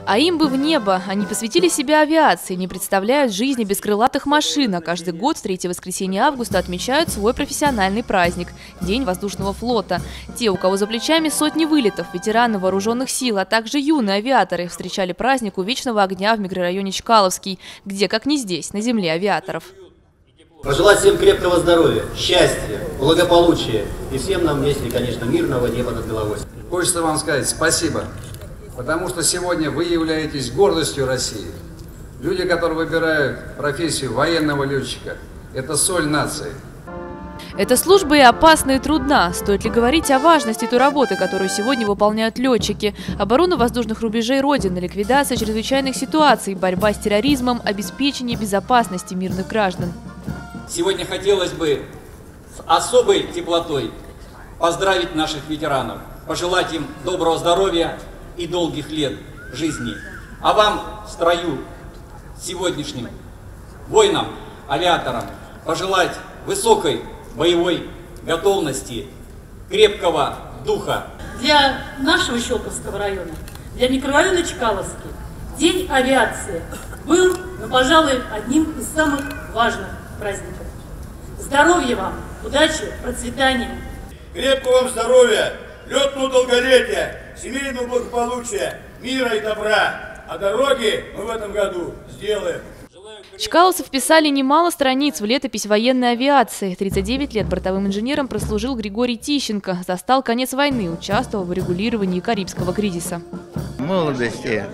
А им бы в небо. Они посвятили себя авиации, не представляют жизни без крылатых машин. А каждый год в третье воскресенье августа отмечают свой профессиональный праздник – День воздушного флота. Те, у кого за плечами сотни вылетов, ветераны вооруженных сил, а также юные авиаторы встречали праздник у Вечного огня в микрорайоне Чкаловский, где, как не здесь, на земле авиаторов. Пожелать всем крепкого здоровья, счастья, благополучия и всем нам вместе, конечно, мирного неба над головой. Хочется вам сказать спасибо, потому что сегодня вы являетесь гордостью России. Люди, которые выбирают профессию военного летчика, это соль нации. Эта служба и опасна, и трудна. Стоит ли говорить о важности той работы, которую сегодня выполняют летчики? Оборона воздушных рубежей Родины, ликвидация чрезвычайных ситуаций, борьба с терроризмом, обеспечение безопасности мирных граждан. Сегодня хотелось бы с особой теплотой поздравить наших ветеранов, пожелать им доброго здоровья и долгих лет жизни. А вам в строю сегодняшним воинам, авиаторам пожелать высокой боевой готовности, крепкого духа. Для нашего Щелковского района, для микрорайона Чкаловский, День авиации был, пожалуй, одним из самых важных праздников. Здоровья вам, удачи, процветания. Крепкого вам здоровья, летного долголетия, семейного благополучия, мира и добра. А дороги мы в этом году сделаем. Чкаловцы вписали немало страниц в летопись военной авиации. 39 лет бортовым инженером прослужил Григорий Тищенко. Застал конец войны, участвовал в регулировании Карибского кризиса. В молодости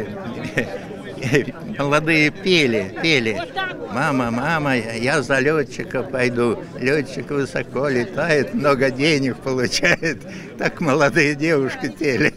молодые пели. Мама, мама, я за летчика пойду. Летчик высоко летает, много денег получает. Так молодые девушки пели.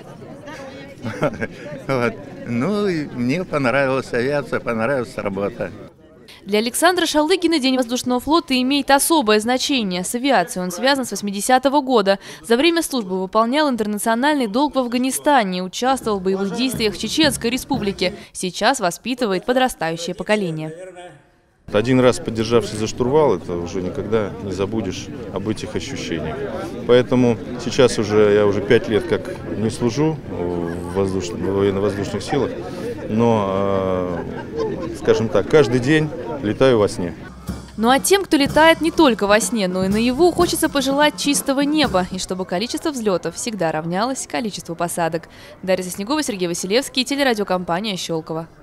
Вот. Ну, и мне понравилась авиация, понравилась работа. Для Александра Шалыгина День воздушного флота имеет особое значение. С авиацией он связан с 80-го года. За время службы выполнял интернациональный долг в Афганистане, участвовал в боевых действиях в Чеченской республике. Сейчас воспитывает подрастающее поколение. Один раз подержавшись за штурвал, это уже никогда не забудешь об этих ощущениях. Поэтому сейчас я уже 5 лет как не служу в военно-воздушных силах, но, скажем так, каждый день летаю во сне. Ну а тем, кто летает не только во сне, но и наяву, хочется пожелать чистого неба, и чтобы количество взлетов всегда равнялось количеству посадок. Дарья Заснегова, Сергей Василевский, телерадиокомпания «Щелково».